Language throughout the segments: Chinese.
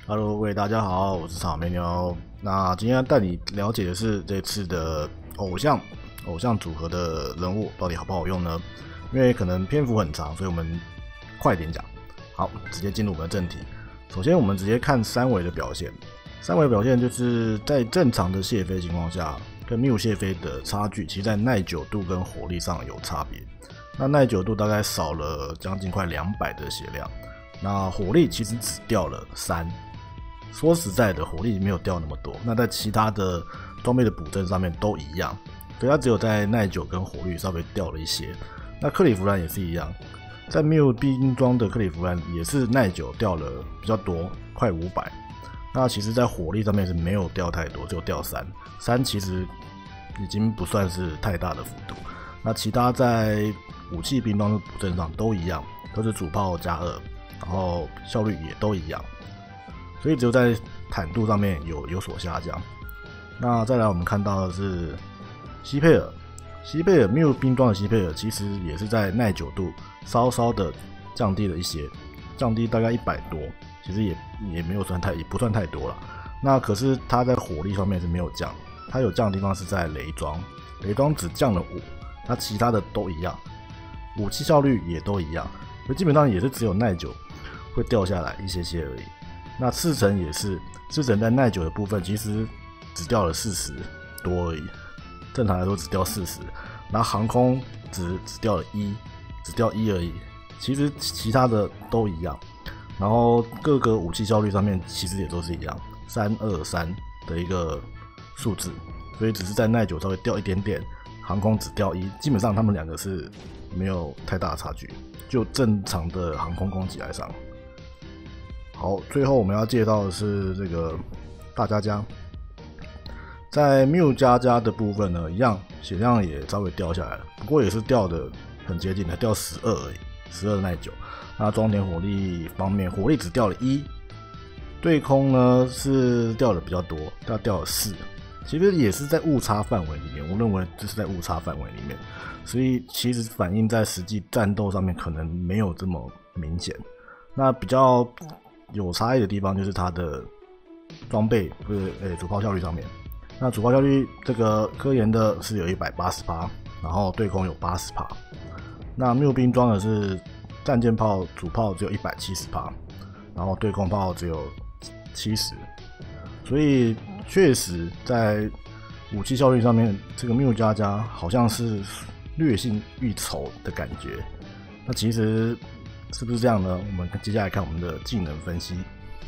Hello，各位大家好，我是草莓牛。那今天带你了解的是这次的偶像组合的人物到底好不好用呢？因为可能篇幅很长，所以我们快点讲。好，直接进入我们的正题。首先，我们直接看三维的表现。三维表现就是在正常的谢飞情况下，跟缪谢飞的差距，其实在耐久度跟火力上有差别。那耐久度大概少了将近快200的血量，那火力其实只掉了3。说实在的，火力没有掉那么多。那在其他的装备的补正上面都一样，所以它只有在耐久跟火力稍微掉了一些。那克里夫兰也是一样，在缪兵装的克里夫兰也是耐久掉了比较多，快500。那其实在火力上面是没有掉太多，只有掉3，其实已经不算是太大的幅度。那其他在武器兵装的补正上都一样，都是主炮加2，然后效率也都一样。所以只有在坦度上面有所下降。那再来我们看到的是西佩尔缪兵装的西佩尔，其实也是在耐久度稍稍的降低了一些，降低大概100多，其实也没有也不算太多了。那可是它在火力方面是没有降，它有降的地方是在雷装只降了5，那其他的都一样，武器效率也都一样，所以基本上也是只有耐久会掉下来一些而已。那赤城也是，赤城在耐久的部分其实只掉了40多而已，正常来说只掉40，然后航空只掉了1，只掉1而已，其实其他的都一样，然后各个武器效率上面其实也都是一样，323的一个数字，所以只是在耐久稍微掉一点点，航空只掉1，基本上他们两个是没有太大的差距，就正常的航空攻击来上。好，最后我们要介绍的是这个大加加，在缪加加的部分呢，一样血量也稍微掉下来了，不过也是掉的很接近的，掉12而已，12的耐久。那装填火力方面，火力只掉了1，对空呢是掉了比较多，掉了4，其实也是在误差范围里面，我认为这是在误差范围里面，所以其实反映在实际战斗上面可能没有这么明显。那比较有差异的地方就是它的装备或者主炮效率上面。那主炮效率这个科研的是有180%，然后对空有80%。那缪兵装的是战舰炮主炮只有170%，然后对空炮只有70%。所以确实在武器效率上面，这个缪加加好像是略逊一筹的感觉。那其实是不是这样呢？我们接下来看我们的技能分析。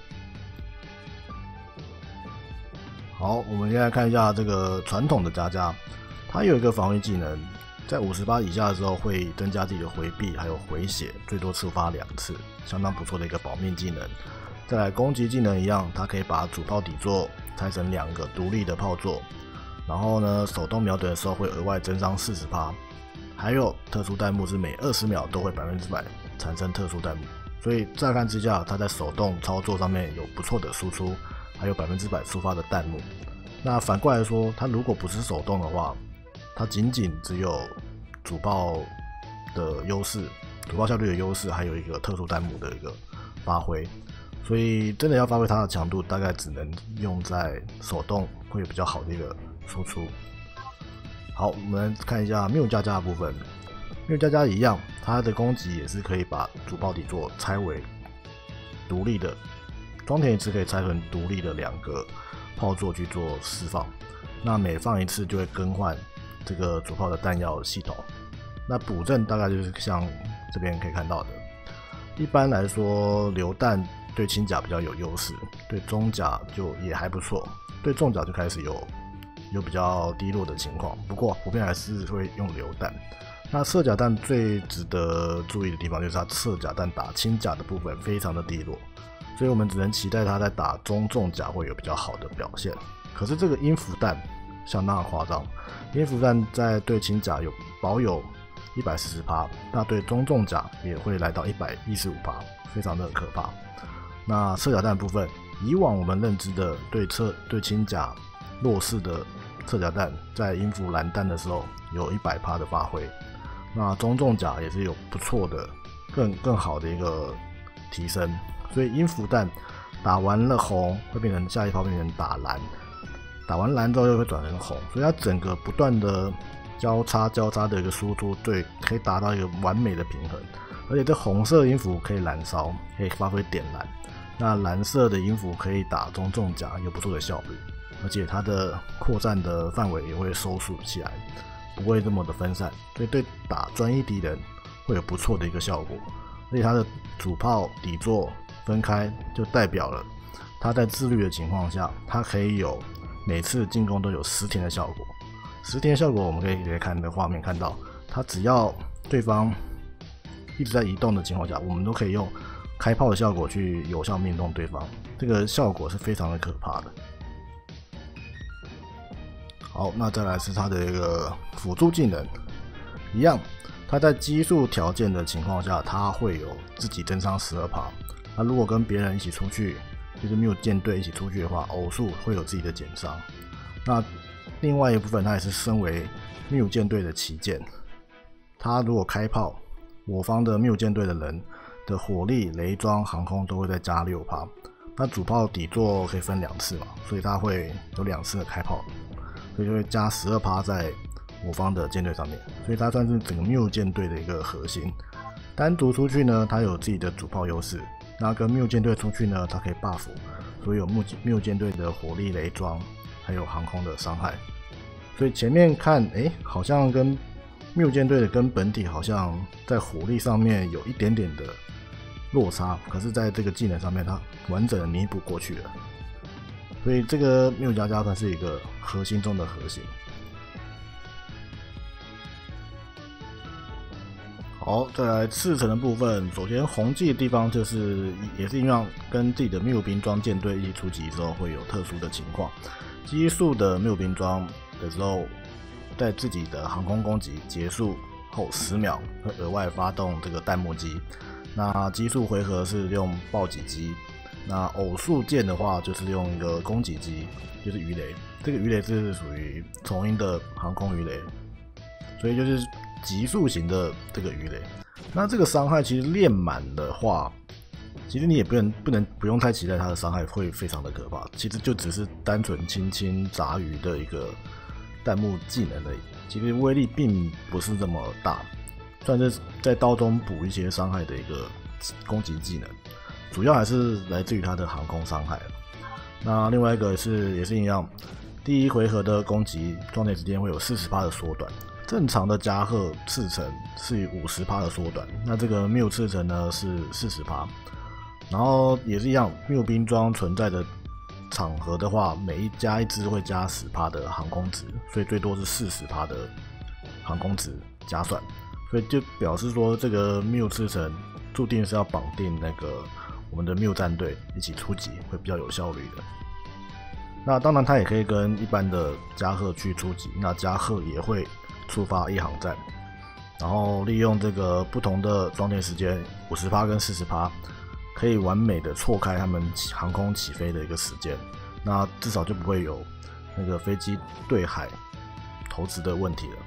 好，我们现在看一下这个传统的加加，它有一个防御技能，在58以下的时候会增加自己的回避还有回血，最多触发2次，相当不错的一个保命技能。再来攻击技能一样，它可以把主炮底座拆成2个独立的炮座，然后呢手动瞄准的时候会额外增伤40%。还有特殊弹幕是每20秒都会100%产生特殊弹幕，所以乍看之下，它在手动操作上面有不错的输出，还有100%触发的弹幕。那反过来说，它如果不是手动的话，它仅只有主炮的优势，主炮效率的优势，还有一个特殊弹幕的一个发挥，所以真的要发挥它的强度，大概只能用在手动会有比较好的一个输出。好，我们看一下缪加加的部分。缪加加一样，它的攻击也是可以把主炮底座拆为独立的，装填一次可以拆成独立的2个炮座去做释放。那每放一次就会更换这个主炮的弹药系统。那补正大概就是像这边可以看到的。一般来说，榴弹对轻甲比较有优势，对中甲就也还不错，对重甲就开始有比较低落的情况，不过普遍还是会用榴弹。那射甲弹最值得注意的地方就是它射甲弹打轻甲的部分非常的低落，所以我们只能期待它在打中重甲会有比较好的表现。可是这个音符弹相当的夸张，音符弹在对轻甲保有140%，那对中重甲也会来到115%，非常的可怕。那射甲弹部分，以往我们认知的对轻甲弱势的射甲弹，在音符蓝弹的时候有100%的发挥，那中重甲也是有不错的更好的一个提升，所以音符弹打完了红会变成下一炮变成打蓝，打完蓝之后又会转成红，所以它整个不断的交叉的一个输出，对，可以达到一个完美的平衡。而且这红色音符可以燃烧，可以发挥点燃，那蓝色的音符可以打中重甲，有不错的效率，而且它的扩散的范围也会收束起来，不会这么的分散，所以对打专一敌人会有不错的一个效果。而且它的主炮底座分开，就代表了它在自律的情况下，它可以有每次进攻都有10天的效果。10天的效果，我们可以直接看的画面看到，它只要对方一直在移动的情况下，我们都可以用开炮的效果去有效命中对方，这个效果是非常的可怕的。好，那再来是它的一个辅助技能，一样，它在基数条件的情况下，它会有自己增伤12%。那如果跟别人一起出去，就是没有舰队一起出去的话，偶数会有自己的减伤。那另外一部分，它也是身为缪舰队的旗舰，它如果开炮，我方的缪舰队的人的火力、雷装、航空都会再加6%。那主炮底座可以分2次嘛，所以它会有2次的开炮，所以就会加12%在我方的舰队上面，所以它算是整个缪舰队的一个核心。单独出去呢，它有自己的主炮优势，那跟缪舰队出去呢，它可以 buff 所有缪舰队的火力、雷装还有航空的伤害。所以前面看，好像跟缪舰队的跟本体好像在火力上面有一点点的落差，可是在这个技能上面，它完整的弥补过去了。所以这个缪加加算是一个核心中的核心。好，再来赤城的部分。首先红技的地方就是也是一样，跟自己的缪兵装舰队一起出击之后会有特殊的情况。基数的缪兵装的时候，在自己的航空攻击结束后10秒会额外发动这个弹幕机。那基数回合是用暴击机，那偶数键的话就是用一个攻击机，就是鱼雷。这个鱼雷是属于重音的航空鱼雷，所以就是急速型的这个鱼雷。那这个伤害其实练满的话，其实你也不用太期待它的伤害会非常的可怕，其实就只是单纯轻轻砸鱼的一个弹幕技能而已，其实威力并不是这么大，算是在刀中补一些伤害的一个攻击技能，主要还是来自于它的航空伤害。那另外一个也是一样，第一回合的攻击装填时间会有40%的缩短，正常的加贺赤城是50%的缩短，那这个缪赤城呢是40%。然后也是一样，缪兵装存在的场合的话，每加一支会加10%的航空值，所以最多是40%的航空值加算，所以就表示说这个缪赤城注定是要绑定那个我们的缪战队一起出击，会比较有效率的。那当然它也可以跟一般的加贺去出击，那加贺也会触发一航战，然后利用这个不同的装填时间50%跟40%，可以完美的错开他们航空起飞的一个时间，那至少就不会有那个飞机对海投掷的问题了。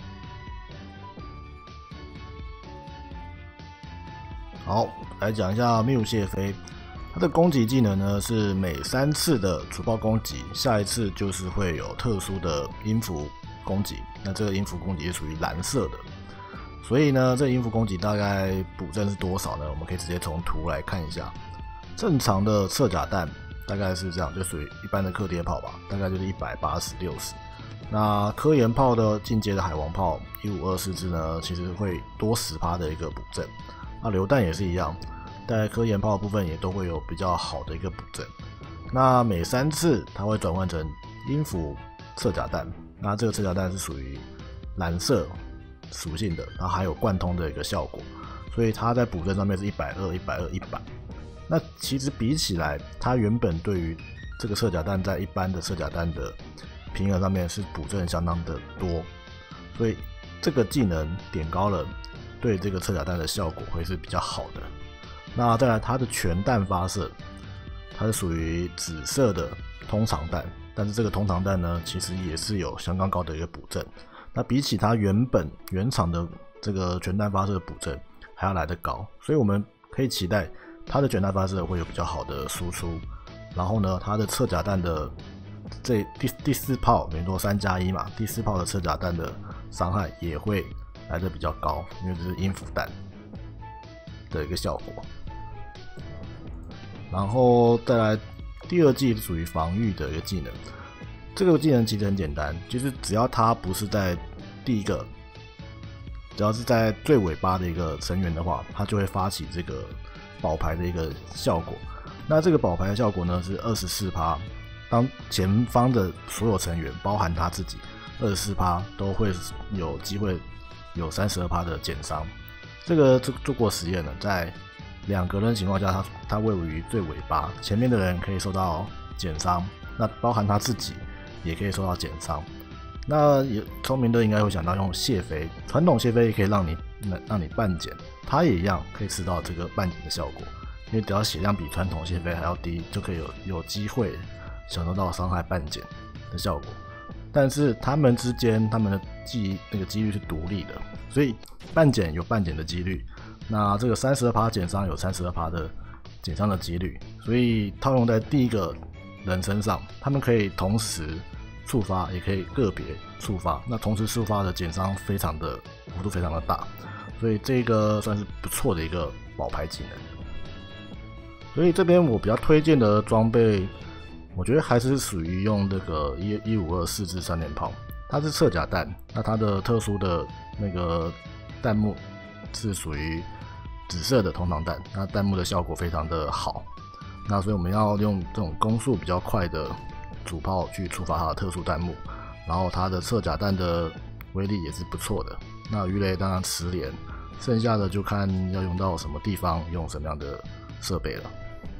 好，来讲一下缪谢飞，它的攻击技能呢是每3次的主炮攻击，下一次就是会有特殊的音符攻击，那这个音符攻击是属于蓝色的。所以呢，这音符攻击大概补正是多少呢？我们可以直接从图来看一下。正常的侧甲弹大概是这样，就属于一般的客跌炮吧，大概就是180、60。那科研炮的进阶的海王炮1524支呢，其实会多10%的一个补正。那榴弹也是一样，在科研炮的部分也都会有比较好的一个补正。那每3次它会转换成音符侧甲弹，那这个侧甲弹是属于蓝色属性的，然后还有贯通的一个效果，所以它在补正上面是120、120、100。那其实比起来，它原本对于这个侧甲弹在一般的侧甲弹的平衡上面是补正相当的多，所以这个技能点高了，对这个侧甲弹的效果会是比较好的。那再来它的全弹发射，它是属于紫色的通常弹，但是这个通常弹呢，其实也是有相当高的一个补正。那比起它原厂的这个全弹发射的补正还要来得高，所以我们可以期待它的全弹发射会有比较好的输出，然后呢，它的侧甲弹的第4炮，等于说3+1嘛，第4炮的侧甲弹的伤害也会来得比较高，因为这是音符弹的一个效果。然后再来第2技属于防御的一个技能，这个技能其实很简单，就是只要它不是在第一个，只要是在最尾巴的一个成员的话，它就会发起这个保牌的一个效果。那这个保牌的效果呢是24%，当前方的所有成员，包含他自己，24%都会有机会有32%的减伤。这个做过实验了，在2个人的情况下，他位于最尾巴，前面的人可以受到减伤，那包含他自己也可以受到减伤。那也聪明的应该会想到用谢飞，传统谢飞也可以让你半减，它也一样可以吃到这个半减的效果，因为只要血量比传统谢飞还要低，就可以有机会享受到伤害半减的效果。但是他们之间他们的那个几率是独立的，所以半减有半减的几率，那这个32%减伤有32%的减伤的几率，所以套用在第一个人身上，他们可以同时触发，也可以个别触发，那同时触发的减伤幅度非常的大，所以这个算是不错的一个保牌技能。所以这边我比较推荐的装备，我觉得还是属于用这个1524支3连炮，它是侧甲弹，那它的特殊的那个弹幕是属于紫色的通常弹，那弹幕的效果非常的好，那所以我们要用这种攻速比较快的主炮去触发它的特殊弹幕，然后它的侧甲弹的威力也是不错的。那鱼雷当然10连，剩下的就看要用到什么地方，用什么样的设备了。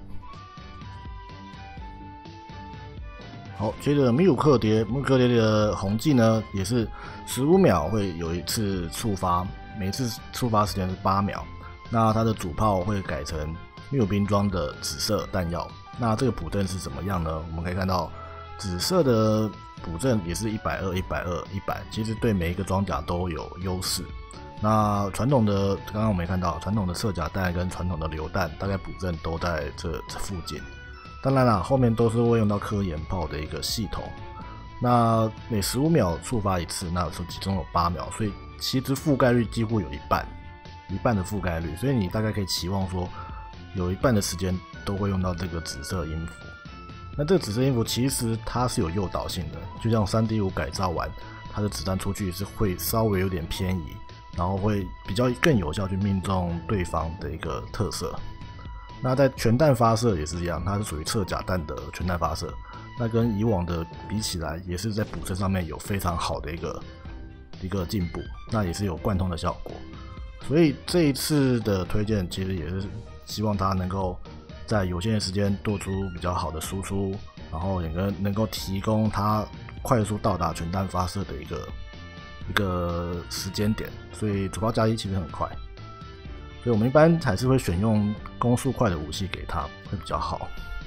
好，接着米鲁克蝶的红技呢，也是15秒会有一次触发，每次触发时间是8秒。那它的主炮会改成密鲁兵装的紫色弹药。那这个补阵是怎么样呢？我们可以看到紫色的补阵也是120、120、100，其实对每一个装甲都有优势。那传统的刚刚我们也看到，传统的侧甲弹跟传统的榴弹大概补阵都在这附近。当然啦，后面都是会用到科研炮的一个系统。那每15秒触发一次，那其中有8秒，所以其实覆盖率几乎有一半的覆盖率，所以你大概可以期望说，有一半的时间都会用到这个紫色音符。那这个紫色音符其实它是有诱导性的，就像 3D5 改造完，它的子弹出去是会稍微有点偏移，然后会比较更有效去命中对方的一个特色。那在全弹发射也是一样，它是属于侧甲弹的全弹发射，那跟以往的比起来，也是在补阵上面有非常好的一个进步，那也是有贯通的效果。所以这一次的推荐其实也是希望它能够在有限的时间做出比较好的输出，然后也能够提供它快速到达全弹发射的一个时间点，所以主炮加1其实很快。所以我们一般还是会选用攻速快的武器给它会比较好。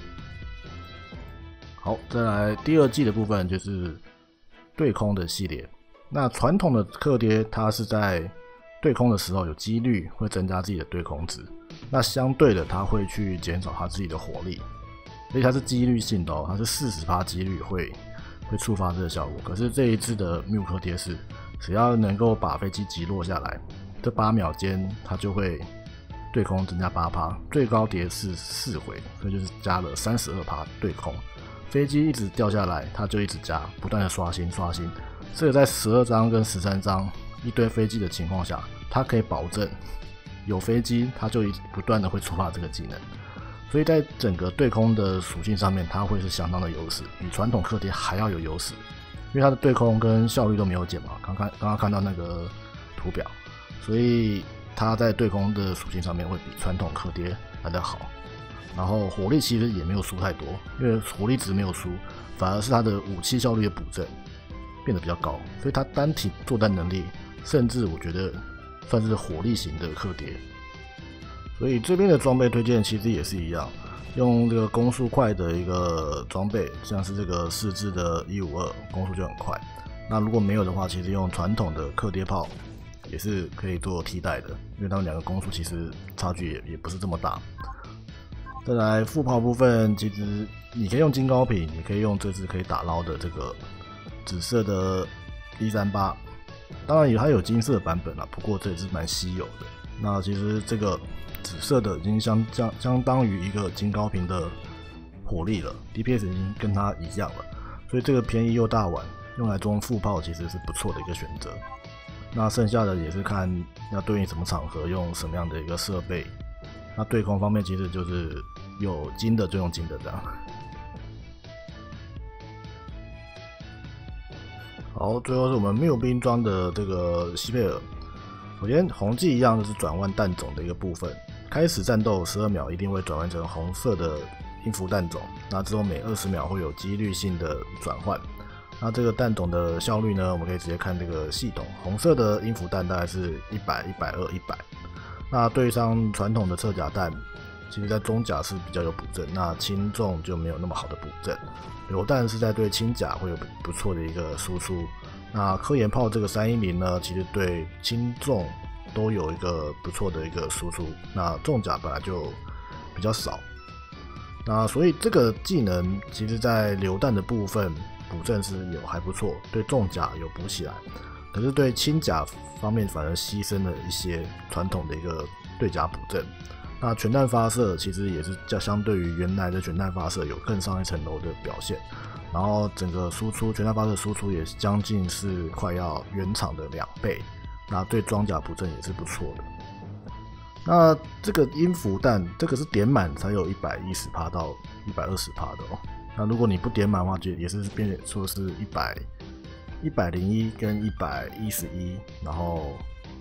好，再来第2季的部分就是对空的系列。那传统的克爹它是在对空的时候有几率会增加自己的对空值，那相对的它会去减少它自己的火力，所以它是几率性的哦，它是40%几率会触发这个效果。可是这一次的密鲁克爹是只要能够把飞机击落下来，这8秒间它就会对空增加8%，最高叠是4回，所以就是加了32%对空。飞机一直掉下来，它就一直加，不断的刷新。这个在12章跟13章一堆飞机的情况下，它可以保证有飞机，它就不断的会触发这个技能。所以在整个对空的属性上面，它会是相当的优势，比传统克爹还要有优势，因为它的对空跟效率都没有减嘛，刚刚看到那个图表，所以它在对空的属性上面会比传统克爹来得好。然后火力其实也没有输太多，因为火力值没有输，反而是它的武器效率的补正变得比较高，所以它单体作战能力，甚至我觉得算是火力型的克爹。所以这边的装备推荐其实也是一样，用这个攻速快的一个装备，像是这个4支的152，攻速就很快。那如果没有的话，其实用传统的克爹炮也是可以做替代的，因为他们两个攻速其实差距也不是这么大。 再来副炮部分，其实你可以用金高频，也可以用这支可以打捞的这个紫色的 B38，当然它有金色版本啦，不过这也是蛮稀有的。那其实这个紫色的已经相当于一个金高频的火力了 ，DPS 已经跟它一样了，所以这个便宜又大碗，用来装副炮其实是不错的一个选择。那剩下的也是看要对应什么场合，用什么样的一个设备。那对空方面其实就是有金的就用金的这样。好，最后是我们缪兵装的这个西佩尔。首先红技一样就是转换弹种的一个部分，开始战斗12秒一定会转换成红色的音符弹种，那之后每20秒会有几率性的转换。那这个弹种的效率呢，我们可以直接看这个系统，红色的音符弹大概是100、120、100。那对上传统的侧甲弹，其实在中甲是比较有补正，那轻重就没有那么好的补正。榴弹是在对轻甲会有不错的一个输出。那科研炮这个310呢，其实对轻重都有一个不错的一个输出。那重甲本来就比较少，那所以这个技能其实在榴弹的部分补正是有还不错，对重甲有补起来，可是对轻甲方面反而牺牲了一些传统的一个对甲补正。那全弹发射其实也是相对于原来的全弹发射有更上一层楼的表现，然后整个输出全弹发射输出也将近是快要原厂的2倍，那对装甲补正也是不错的。那这个音符弹这个是点满才有110%到120%的哦。那如果你不点满的话，就也是变说是101跟111，然后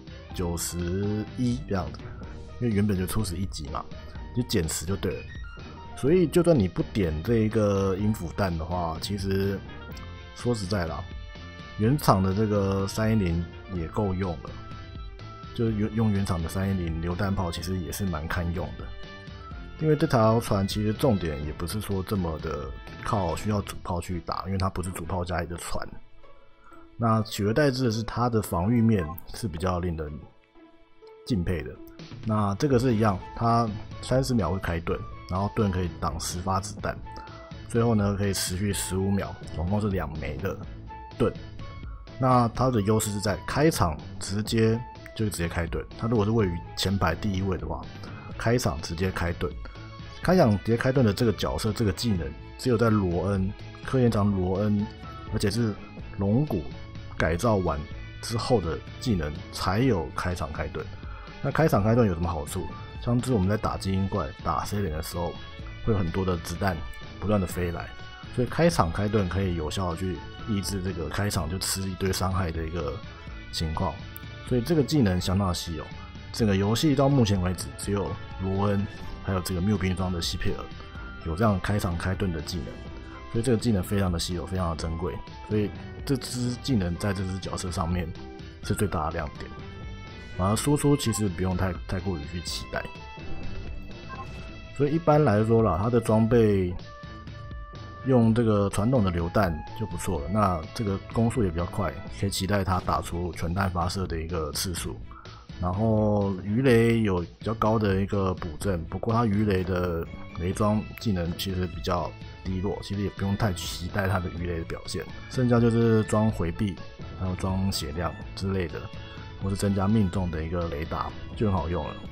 91这样子，因为原本就初始1级嘛，就减10就对了。所以就算你不点这一个音符弹的话，其实说实在啦，原厂的这个310也够用了。就用原厂的310榴弹炮其实也是蛮堪用的，因为这条船其实重点也不是说这么的靠需要主炮去打，因为它不是主炮加一的船。那取而代之的是它的防御面是比较令人敬佩的。那这个是一样，它30秒会开盾，然后盾可以挡10发子弹，最后呢可以持续15秒，总共是2枚的盾。那它的优势是在开场直接开盾，他如果是位于前排第1位的话，开场直接开盾。开场直接开盾的这个角色，这个技能只有在罗恩科研长罗恩，而且是龙骨改造完之后的技能才有开场开盾。那开场开盾有什么好处？像是我们在打精英怪、打 C 连的时候，会有很多的子弹不断的飞来，所以开场开盾可以有效的去抑制这个开场就吃一堆伤害的一个情况。所以这个技能相当的稀有，整个游戏到目前为止只有罗恩还有这个缪兵装的西佩尔有这样开场开盾的技能，所以这个技能非常的稀有，非常的珍贵，所以这支技能在这支角色上面是最大的亮点。反而输出其实不用太过于去期待，所以一般来说啦，它的装备用这个传统的榴弹就不错了，那这个攻速也比较快，可以期待它打出全弹发射的一个次数。然后鱼雷有比较高的一个补正，不过它鱼雷的雷装技能其实比较低落，其实也不用太期待它的鱼雷的表现。剩下就是装回避，还有装血量之类的，或是增加命中的一个雷达就很好用了。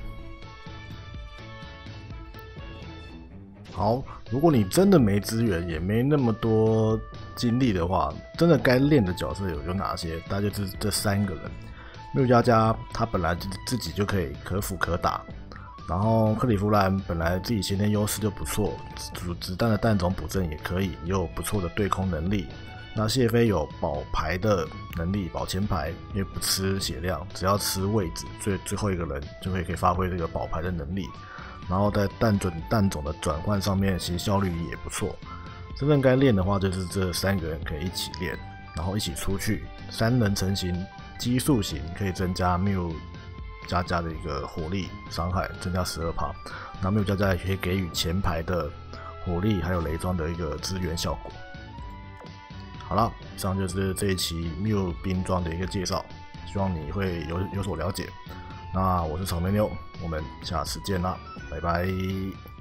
好，如果你真的没资源，也没那么多精力的话，真的该练的角色有哪些？大概就是这3个人。缪加加他本来自己就可辅可打，然后克里夫兰本来自己先天优势就不错，子弹的弹种补正也可以，也有不错的对空能力。那谢飞有保牌的能力，保前排，因为不吃血量，只要吃位置，最后一个人就可以发挥这个保牌的能力。然后在弹种的转换上面，其实效率也不错。真正该练的话，就是这3个人可以一起练，然后一起出去，3人成型，激素型可以增加缪加加的一个火力伤害，增加12%。那缪加加也可以给予前排的火力还有雷装的一个支援效果。好了，以上就是这一期缪兵装的一个介绍，希望你会有所了解。那我是草莓妞，我们下次见啦，拜拜。